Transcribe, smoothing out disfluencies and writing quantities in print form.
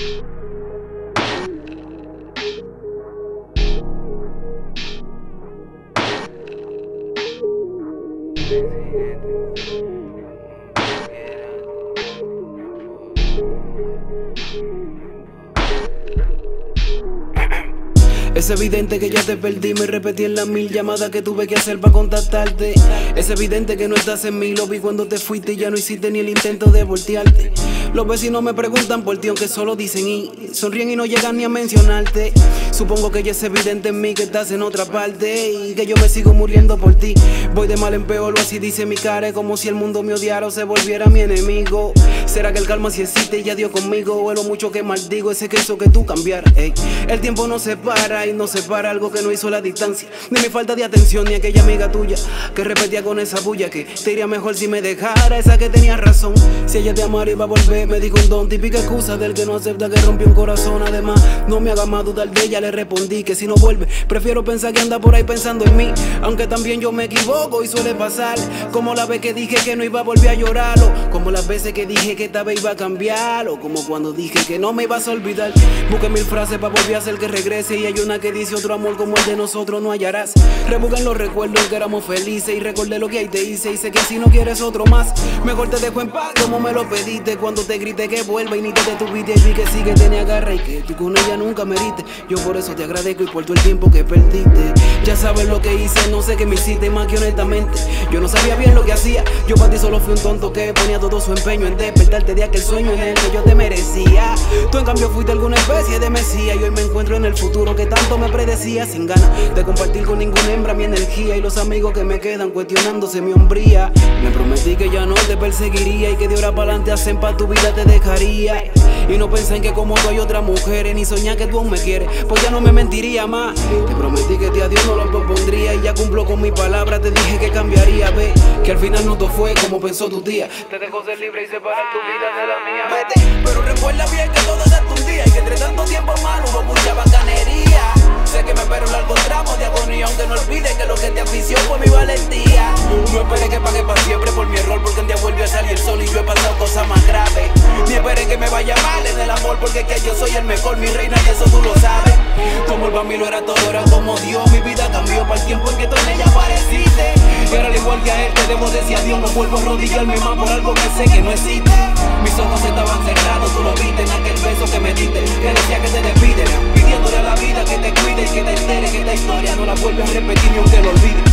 Es evidente que ya te perdí, me repetí en las 1000 llamadas que tuve que hacer para contactarte. Es evidente que no estás en mí, lo vi cuando te fuiste y ya no hiciste ni el intento de voltearte. Los vecinos me preguntan por ti aunque solo dicen y sonríen y no llegan ni a mencionarte. Supongo que ya es evidente en mí que estás en otra parte y que yo me sigo muriendo por ti. Voy de mal en peor, así dice mi cara, es como si el mundo me odiara o se volviera mi enemigo. ¿Será que el karma si existe y ya dio conmigo? O es lo mucho que maldigo ese queso que tú cambiaras, ey. El tiempo no se para y no separa algo que no hizo la distancia, ni mi falta de atención, ni aquella amiga tuya que repetía con esa bulla que te iría mejor si me dejara, esa que tenía razón. Si ella te amara iba a volver, me dijo un don, típica excusa del que no acepta que rompió un corazón. Además, no me haga más dudar de ella, le respondí que si no vuelve, prefiero pensar que anda por ahí pensando en mí. Aunque también yo me equivoco y suele pasar, como la vez que dije que no iba a volver a llorarlo, como las veces que dije que esta vez iba a cambiar, o como cuando dije que no me ibas a olvidar. Busqué 1000 frases para volver a hacer que regrese y hay una que dice otro amor como el de nosotros no hallarás. Rebuscan los recuerdos en que éramos felices y recordé lo que ahí te hice y sé que si no quieres otro más, mejor te dejo en paz como me lo pediste. Cuando te grité que vuelva y ni te detuviste y vi que sí que tenía garra y que tú con ella nunca meriste. Yo por eso te agradezco y por todo el tiempo que perdiste. Ya sabes lo que hice, no sé qué me hiciste, más que honestamente yo no sabía bien lo que hacía. Yo para ti solo fui un tonto que ponía todo su empeño en despertarte de aquel sueño en el que yo te merecía. Tú en cambio fuiste alguna especie de mesía y hoy me encuentro en el futuro que tanto me predecía, sin ganas de compartir con ninguna hembra mi energía y los amigos que me quedan cuestionándose mi hombría. Me prometí que ya no te perseguiría y que de ahora para adelante hacen pa' tu vida te dejaría. Y no pensé en que como tú hay otras mujeres, ni soñar que tú aún me quieres, pues ya no me mentiría más. Te prometí que a Dios no lo propondría y ya cumplo con mi palabra, te dije que cambiaría. Ve, que al final no todo fue como pensó tu tía. Te dejo ser libre y separar tu vida de la mía. Vete, pero recuerda bien que todo es de un día y que entre tanto tiempo malo hubo mucha bacanería. Sé que me espero un largo tramo de agonía, aunque no olvides que lo que te afició fue mi valentía. No esperé que pague para siempre por mi error, porque un día vuelve a salir el sol y yo he pasado cosas más graves. Ni esperé que me vaya mal en el amor, porque que yo soy el mejor, mi reina, y eso tú lo sabes. Como el Bambi lo era todo, era como Dios. Mi vida cambió para el tiempo en que tú en ella apareciste. Y ahora al igual que a él te debo decir adiós, no vuelvo a arrodillarme más por algo que sé que no existe. Mis ojos estaban cerrados, tú lo viste en aquel beso que me diste, que decía que te despide, pidiéndole a la vida que te cuide y que te entere que esta historia no la vuelves a repetir ni aunque lo olvides.